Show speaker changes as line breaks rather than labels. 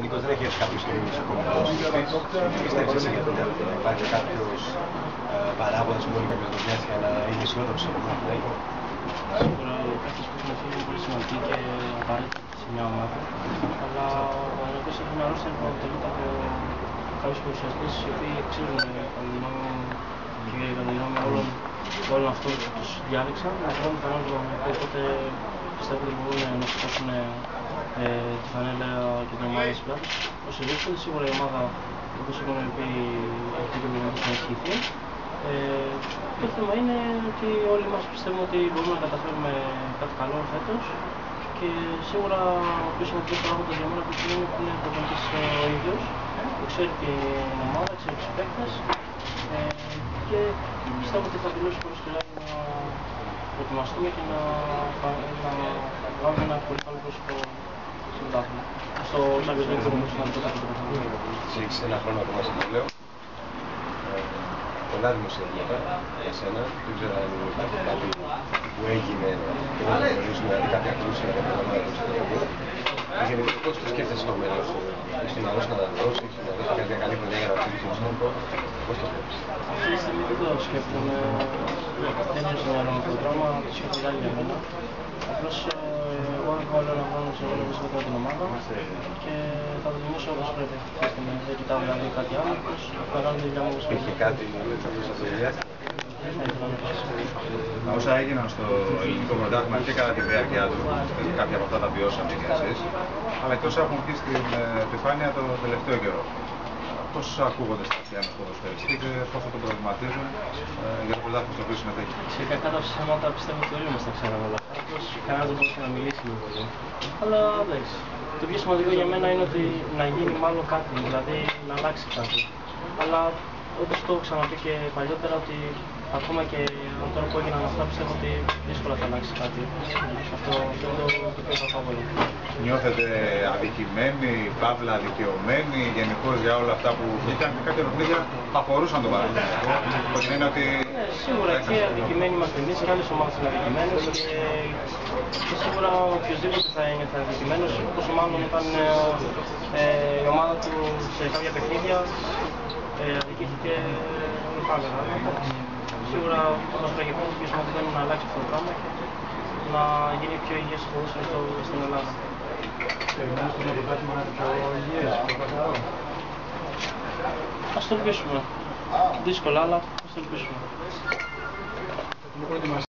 Νίκος, δεν έχει έρθει κάποιος καινούργιος ακομικός. Πιστεύεις εσύ για τότε ότι υπάρχει κάποιος παράγοντας που μπορεί κάποιος να πιάσει για να είναι αισιόδοξο από αυτό?
Σίγουρα κάποιες που έχουν φύγει είναι πολύ σημαντική και απαραίτητη σε μια ομάδα. Αλλά ο Παναθηναϊκός έχει μια ρόστερ που αποτελείται από κάποιους παρουσιαστές οι οποίοι ξέρουν κατά τη γνώμη μου και κατά τη γνώμη όλων αυτών που τους διάλεξαν να κάνουν τον άλλο Παναθηναϊκό. Οπότε πιστεύω ότι μπορούν να σηκώσουν τη φανέλα και την ομάδα της πλάτης. Όσο δείχνει, σίγουρα η ομάδα, όπως έχουμε πει, έχει το πρόβλημα να ισχυθεί. Το θέμα είναι ότι όλοι μας πιστεύουμε ότι μπορούμε να καταφέρουμε κάτι καλό φέτος και σίγουρα ο οποίος από τους παράγοντες για μένα που είναι προπονητής ο ίδιος, που ξέρει την ομάδα, ξέρει τους παίκτες και πιστεύω ότι θα δηλώσει πολύ σκληρά για να προετοιμαστούμε και να βγάλουμε ένα πολύ καλό πρόσωπο στο πρωτάθλημα. Στο Champions League που είναι το πρωτάθλημα.
Έχεις ένα χρόνο ακόμα συμβόλαιο. Πολλά δημοσιεύματα για σένα. Δεν ξέρω αν υπάρχει κάτι που έγινε και δεν το γνωρίζουμε, δηλαδή κάποια ακούσια για την ομάδα του Παναθηναϊκού. Γενικά, πώς το σκέφτεσαι στο μέλλον σου? Έχεις την αλήθεια να τα δώσεις, έχεις την αλήθεια κάτι καλή χρονιά για να ψηφίσεις τον στόχο? Πώς το σκέφτεσαι?
Αυτή τη στιγμή δεν το σκέφτομαι. Δεν είναι στο μυαλό μου το δρόμο, το σκέφτομαι για μένα. Απλώς εγώ έχω άλλο ένα χρόνο σε όλο με την ομάδα και θα το δημιουργήσω όπως πρέπει. Δεν κοιτάω δηλαδή κάτι άλλο, απλώς θα κάνω τη δουλειά μου όπως πρέπει.
Είχε κάτι μέσα στο διάστημα?
Όσα έγιναν στο ελληνικό πρωτάθλημα και κατά τη διάρκεια του, κάποια από αυτά τα βιώσαμε και εσείς, αλλά και όσα έχουν βγει στην επιφάνεια το τελευταίο καιρό. Πώς ακούγονται στα αυτιά ενός ποδοσφαιριστή και πώς το προβληματίζουν για το πρωτάθλημα στο οποίο συμμετέχει?
Σε κακά τα ψέματα πιστεύω ότι όλοι μας τα ξέραμε όλα αυτά. Απλώς κανένας δεν μπορούσε να μιλήσει λίγο πολύ. Αλλά εντάξει. Το πιο σημαντικό για μένα είναι ότι να γίνει μάλλον κάτι, δηλαδή να αλλάξει κάτι. Αλλά όπως το έχω ξαναπεί και παλιότερα, ότι ακόμα και τώρα που έγιναν αυτά πιστεύω ότι δύσκολα θα αλλάξει κάτι. Αυτό είναι το πιο καθόλου.
Νιώθετε αδικημένοι, παύλα δικαιωμένοι γενικώς για όλα αυτά που βγήκαν και κάποια παιχνίδια αφορούσαν το Παναθηναϊκό? Ότι είναι ότι...
Ναι, σίγουρα και αδικημένοι είμαστε εμείς και άλλες ομάδες είναι αδικημένες και σίγουρα οποιοδήποτε θα είναι αδικημένος, πόσο μάλλον όταν η ομάδα του σε κάποια παιχνίδια αδικήθηκε πάλι. Σίγουρα μας πρέπει το πιο σημαντικό είναι να αλλάξει αυτό το πράγμα και να γίνει πιο υγιές ποδόσφαιρο στην Ελλάδα. Ας το ελπίσουμε. Δύσκολα, αλλά ας το ελπίσουμε.